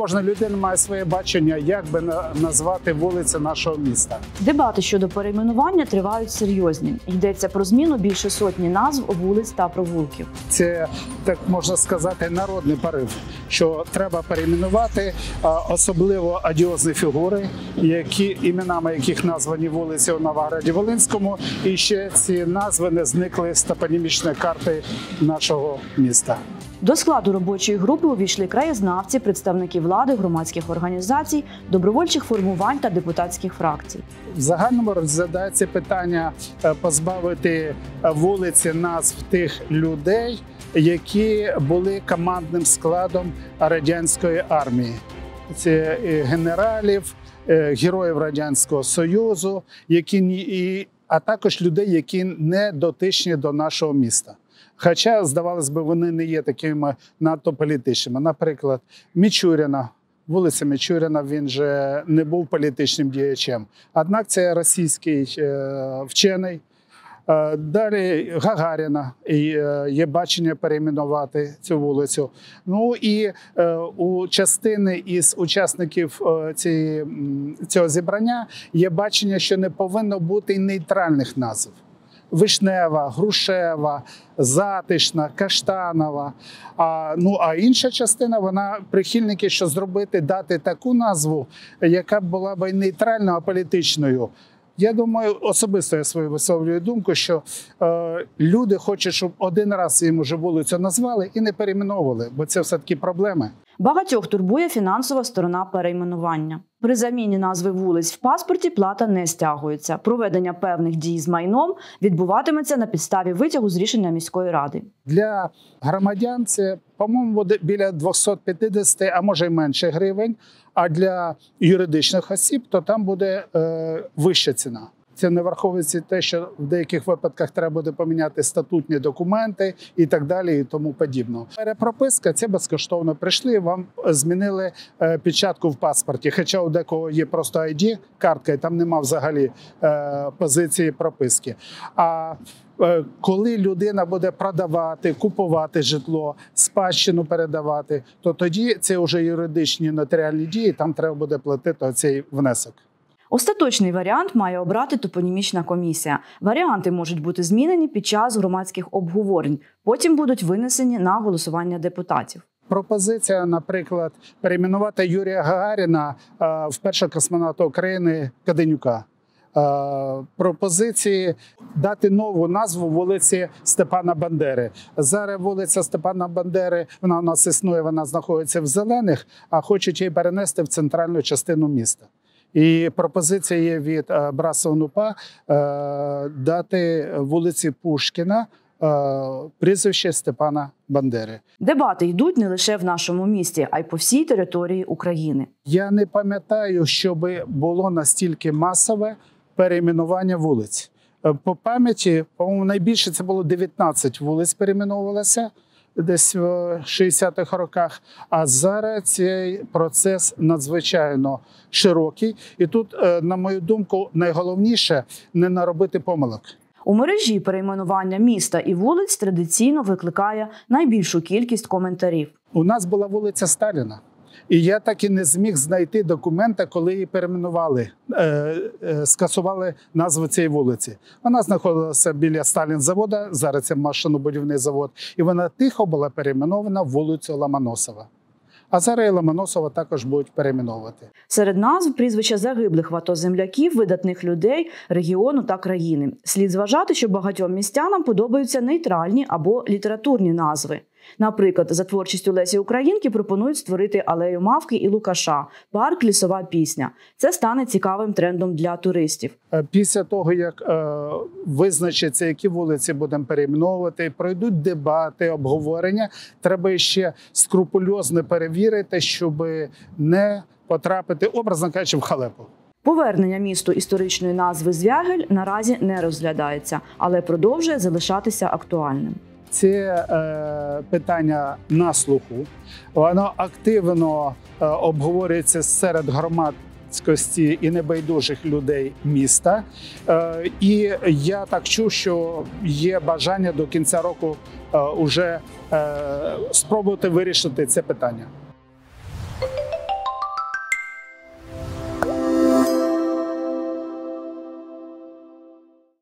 Кожна людина має своє бачення, як би назвати вулиці нашого міста. Дебати щодо перейменування тривають серйозні. Йдеться про зміну більше сотні назв вулиць та провулків. Це, так можна сказати, народний порив, що треба перейменувати, особливо одіозні фігури, іменами яких названі вулиці у Новограді-Волинському, і ще ці назви не зникли з топонімічної карти нашого міста. До складу робочої групи увійшли краєзнавці, представники влади, громадських організацій, добровольчих формувань та депутатських фракцій. В загальному розглядається питання позбавити вулиці назв тих людей, які були командним складом радянської армії. Це генералів, героїв Радянського Союзу, а також людей, які не дотичні до нашого міста. Хоча, здавалось би, вони не є такими надто політичними. Наприклад, Мічуріна, вулиця Мічуріна, він же не був політичним діячем. Однак це російський вчений. Далі Гагаріна, є бачення перейменувати цю вулицю. Ну і у частини із учасників цього зібрання є бачення, що не повинно бути нейтральних назв. Вишнева, Грушева, Затишна, Каштанова. А інша частина, вона прихильники, що дати таку назву, яка була б нейтральною, а політичною. Я думаю, особисто я свою висловлюю думку, що люди хочуть, щоб один раз їм уже вулицю назвали і не перейменовували, бо це все-таки проблеми. Багатьох турбує фінансова сторона перейменування. При заміні назви вулиць в паспорті плата не стягується. Проведення певних дій з майном відбуватиметься на підставі витягу з рішення міської ради. Для громадян це, по-моєму, буде біля 250, а може й менше гривень. А для юридичних осіб, то там буде вища ціна. Це не враховується те, що в деяких випадках треба буде поміняти статутні документи і так далі, і тому подібно. Перепрописка – це безкоштовно. Прийшли, вам змінили печатку в паспорті, хоча у декого є просто ID-картка, і там нема взагалі позиції прописки. А коли людина буде продавати, купувати житло, спадщину передавати, то тоді це вже юридичні нотаріальні дії, там треба буде платити оцей внесок. Остаточний варіант має обрати топонімічна комісія. Варіанти можуть бути змінені під час громадських обговорень, потім будуть винесені на голосування депутатів. Пропозиція, наприклад, перейменувати Юрія Гагаріна в першого космонавта України Каденюка. Пропозиції дати нову назву вулиці Степана Бандери. Зараз вулиця Степана Бандери, вона у нас існує, вона знаходиться в Зелених, а хочуть її перенести в центральну частину міста. І пропозиція є від Брасова НУПА дати вулиці Пушкіна прізвище Степана Бандери. Дебати йдуть не лише в нашому місті, а й по всій території України. Я не пам'ятаю, щоб було настільки масове перейменування вулиць. По пам'яті, по-моєму, найбільше це було 19 вулиць перейменовувалося десь в 60-х роках, а зараз цей процес надзвичайно широкий. І тут, на мою думку, найголовніше – не наробити помилок. У мережі перейменування міста і вулиць традиційно викликає найбільшу кількість коментарів. У нас була вулиця Сталіна. І я так і не зміг знайти документа, коли її перейменували, скасували назву цієї вулиці. Вона знаходилася біля Сталінзаводу, зараз це машинобудівний завод, і вона тихо була перейменована в вулицю Ломоносова. А зараз і Ломоносова також будуть перейменовувати. Серед назв прізвища загиблих в АТО земляків, видатних людей, регіону та країни. Слід зважати, що багатьом містянам подобаються нейтральні або літературні назви. Наприклад, за творчістю Лесі Українки пропонують створити алею Мавки і Лукаша, парк «Лісова пісня». Це стане цікавим трендом для туристів. Після того, як визначиться, які вулиці будемо перейменовувати, пройдуть дебати, обговорення, треба ще скрупульозно перевірити, щоб не потрапити, образно кажучи, в халепу. Повернення місту історичної назви Звягель наразі не розглядається, але продовжує залишатися актуальним. Це питання на слуху, воно активно обговорюється серед громадськості і небайдужих людей міста. І я так чув, що є бажання до кінця року вже спробувати вирішити це питання.